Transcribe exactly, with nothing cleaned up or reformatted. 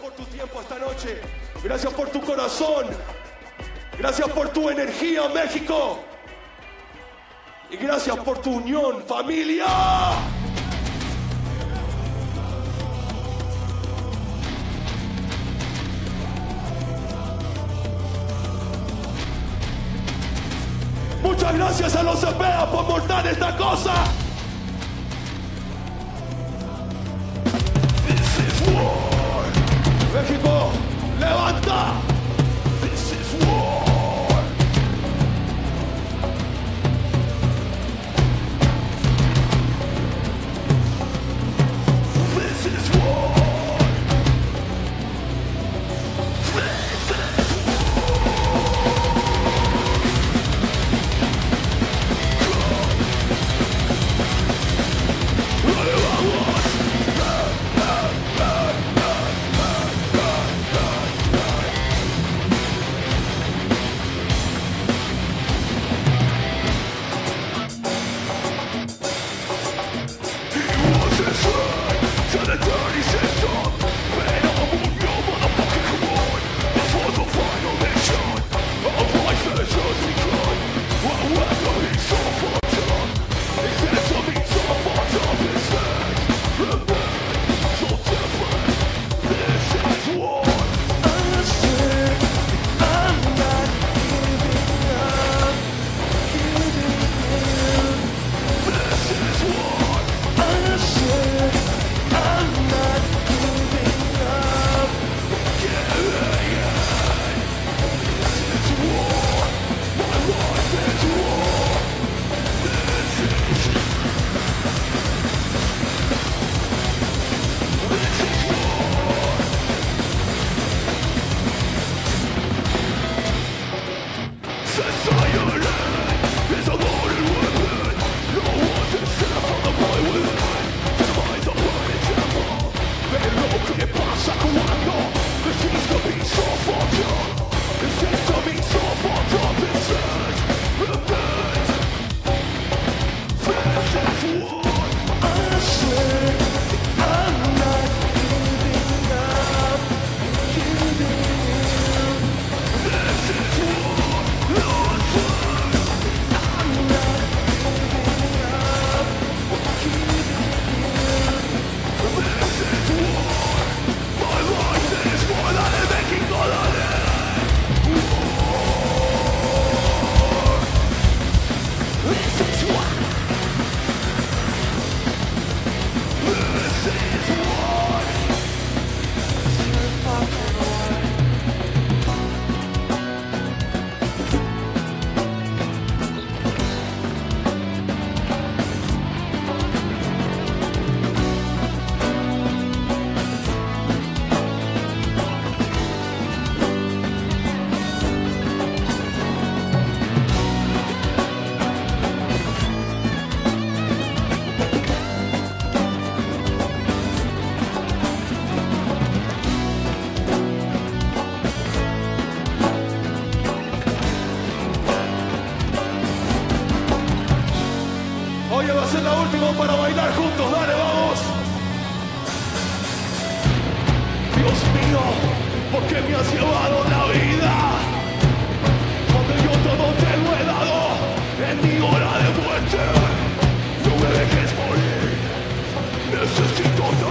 por tu tiempo esta noche. Gracias por tu corazón. Gracias por tu energía, México. Y gracias por tu unión, familia. Muchas gracias a los Cepeda por montar esta cosa. This is war. México, levanta. This is war. This is war. Oye, va a ser la última para bailar juntos, dale, vamos. Dios mío, ¿por qué me has llevado la vida? Cuando yo todo te lo he dado, en mi hora de muerte, no me dejes morir, necesito nada.